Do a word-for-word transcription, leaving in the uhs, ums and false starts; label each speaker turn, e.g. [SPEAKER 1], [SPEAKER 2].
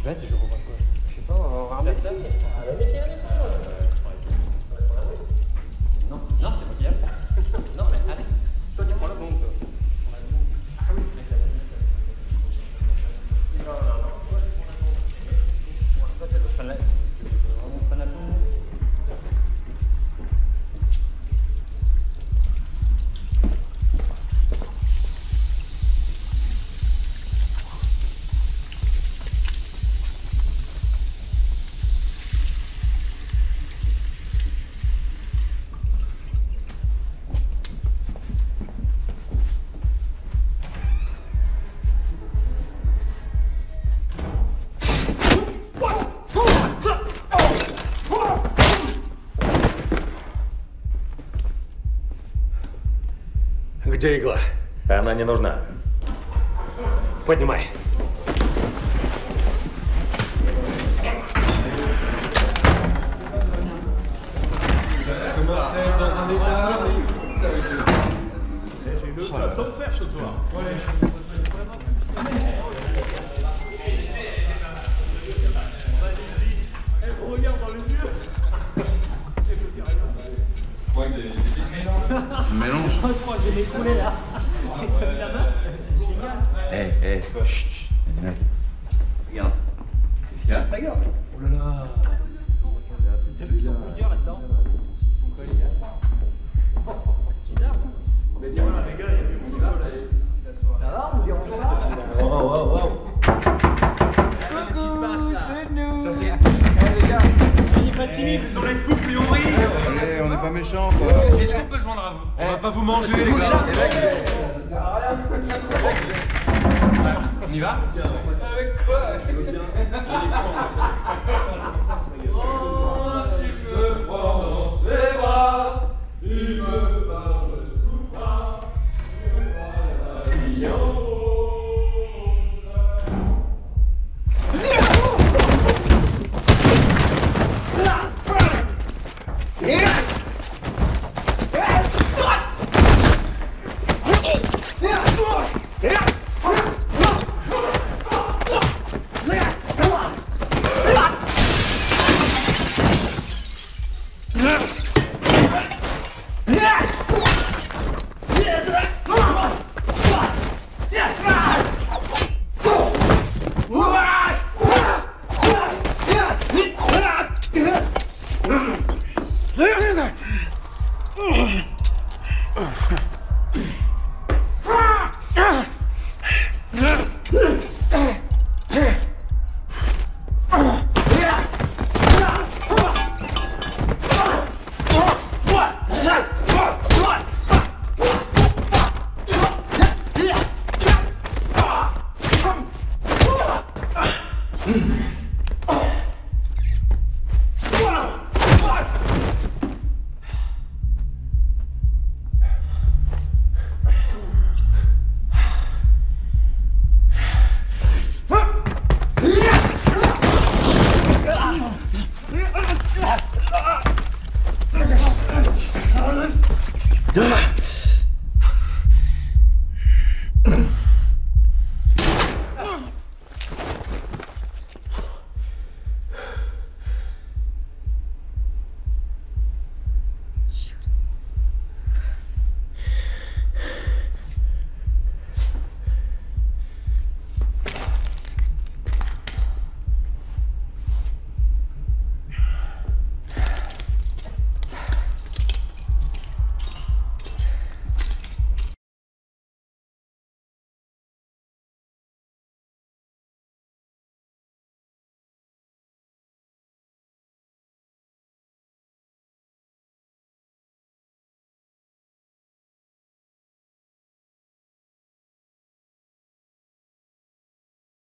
[SPEAKER 1] sais pas, je revois quoi. Je sais pas, on va ramener. Non, non, c'est moi qui aime. Non, mais allez, toi, dis-moi le bon. Ah oui, mais la non, non, non. Toi, t'es pas la. On prend la tombe.
[SPEAKER 2] Где игла?
[SPEAKER 3] Она не нужна.
[SPEAKER 2] Поднимай.
[SPEAKER 4] Mélange.
[SPEAKER 1] Je crois que j'ai écoulé là.
[SPEAKER 4] Hé, hé, chut. Regarde. Qu'est-ce qu'il y a? Regarde.
[SPEAKER 1] Oh là là. Il y a plusieurs là-dedans. Mais dis-moi, les gars, on y va. Ça va, on dérange pas?
[SPEAKER 3] Wow, wow, wow.
[SPEAKER 1] Qu'est-ce qui se passe là?
[SPEAKER 5] C'est nous.
[SPEAKER 1] Ça c'est.
[SPEAKER 5] Eh les gars,
[SPEAKER 1] Soyez pas timides, vous allez être fous, puis on rit.
[SPEAKER 5] allez, on n'est pas méchants quoi.
[SPEAKER 1] Est-ce qu'on peut se joindre à vous? On
[SPEAKER 5] Eh,
[SPEAKER 1] va pas vous manger les gars.
[SPEAKER 5] Les mecs, ça sert à rien.
[SPEAKER 1] On y va?
[SPEAKER 5] Avec quoi? Oh, tu me prends dans ses bras, il me parle tout bas, il me parle
[SPEAKER 1] Mmh.